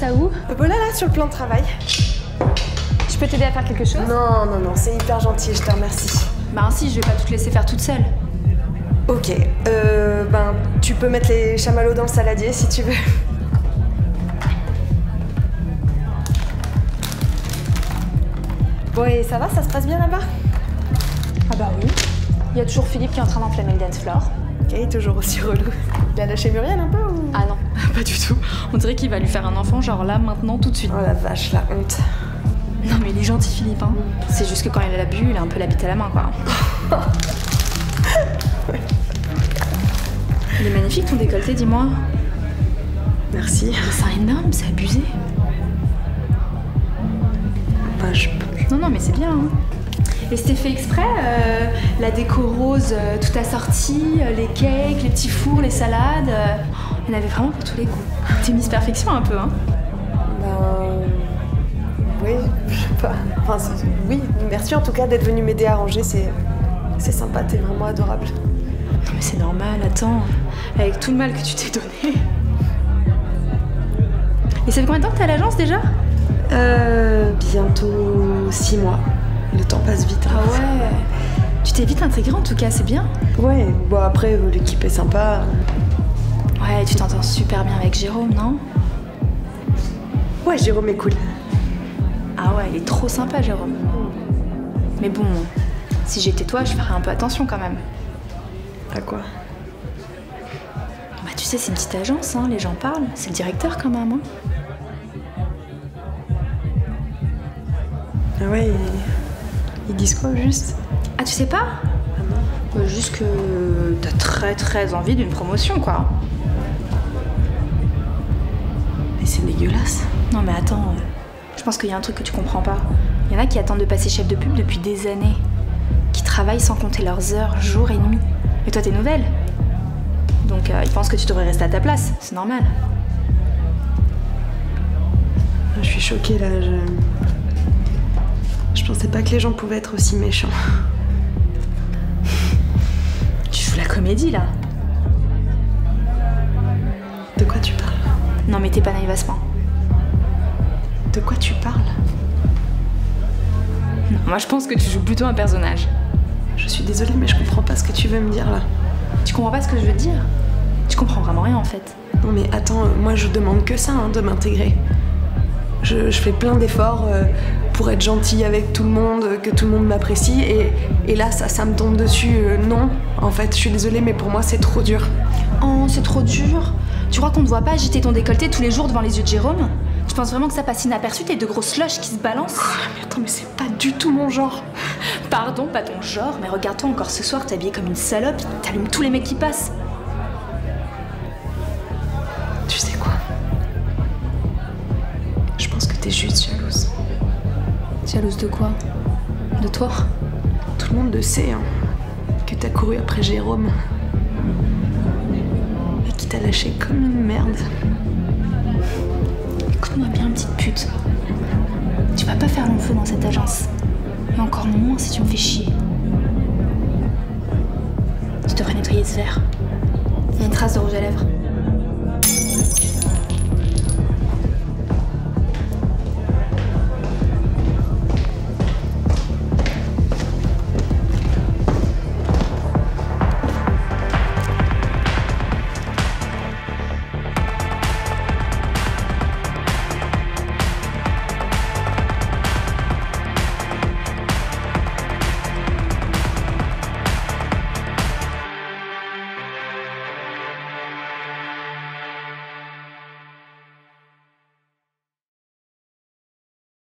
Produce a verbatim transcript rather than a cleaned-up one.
ça où? Euh, voilà, là, sur le plan de travail. Je peux t'aider à faire quelque chose? Non, non, non, c'est hyper gentil, je te remercie. Bah ainsi, je vais pas tout te laisser faire toute seule. Ok, euh, ben, tu peux mettre les chamallows dans le saladier si tu veux. Bon, et ça va, ça se passe bien là-bas? Ah bah oui. Il y a toujours Philippe qui est en train d'enflammer le dance floor. Ok, toujours aussi relou. Il a lâché Muriel un peu ou... Ah non, pas du tout. On dirait qu'il va lui faire un enfant, genre là, maintenant, tout de suite. Oh la vache, la honte. Non mais il est gentil Philippe, hein. C'est juste que quand il a bu, il a un peu la bite à la main, quoi. Il est magnifique ton décolleté, dis-moi. Merci. Mais c'est énorme, c'est abusé. Bah, je... Non, non, mais c'est bien, hein. Et c'était fait exprès, euh, la déco rose, euh, tout assorti, euh, les cakes, les petits fours, les salades. Euh, il y en avait vraiment pour tous les goûts. T'es Miss Perfection un peu, hein. Ben... Oui, je sais pas. Enfin, oui, merci en tout cas d'être venu m'aider à ranger, c'est... C'est sympa, t'es vraiment adorable. Non mais c'est normal, attends. Avec tout le mal que tu t'es donné. Et ça fait combien de temps que t'es à l'agence déjà? Euh... Bientôt six mois. Le temps passe vite. Ah ouais. Tu t'es vite intégrée en tout cas, c'est bien. Ouais, bon après, l'équipe est sympa. Ouais, tu t'entends super bien avec Jérôme, non? Ouais, Jérôme est cool. Ah ouais, il est trop sympa, Jérôme. Mais bon, si j'étais toi, je ferais un peu attention quand même. À quoi? Bah tu sais, c'est une petite agence, hein, les gens parlent. C'est le directeur quand même, hein. Ah ouais, ils, ils disent quoi juste? Ah tu sais pas? Ah non. Bah, juste que t'as très très envie d'une promotion, quoi. Mais c'est dégueulasse. Non mais attends, euh, je pense qu'il y a un truc que tu comprends pas. Il y en a qui attendent de passer chef de pub depuis des années. Qui travaillent sans compter leurs heures, jour et nuit. Et toi t'es nouvelle. Donc euh, ils pensent que tu devrais rester à ta place, c'est normal. Je suis choquée là, je... Je pensais pas que les gens pouvaient être aussi méchants. Tu joues la comédie là. De quoi tu parles? Non mais t'es pas naïve à ce point. De quoi tu parles? Non, moi je pense que tu joues plutôt un personnage. Je suis désolée mais je comprends pas ce que tu veux me dire là. Tu comprends pas ce que je veux te dire? Tu comprends vraiment rien en fait. Non mais attends, moi je demande que ça, hein, de m'intégrer. Je, je fais plein d'efforts euh, pour être gentille avec tout le monde, que tout le monde m'apprécie et, et là ça, ça me tombe dessus. Euh, non, en fait, je suis désolée mais pour moi c'est trop dur. Oh, c'est trop dur. Tu crois qu'on ne voit pas agiter ton décolleté tous les jours devant les yeux de Jérôme? Tu penses vraiment que ça passe inaperçu, tes deux grosses slushs qui se balancent? Oh, mais attends, mais c'est pas du tout mon genre. Pardon, pas ton genre, mais regarde-toi encore ce soir, t'es habillée comme une salope, t'allumes tous les mecs qui passent. Tu sais quoi? Je pense que t'es juste jalouse. Jalouse de quoi? De toi? Tout le monde le sait, hein, que t'as couru après Jérôme. Et qu'il t'a lâché comme une merde. Écoute-moi bien, petite pute. Tu vas pas faire long feu dans cette agence. Et encore moins si tu me fais chier. Tu devrais nettoyer ce verre. Il y a une trace de rouge à lèvres.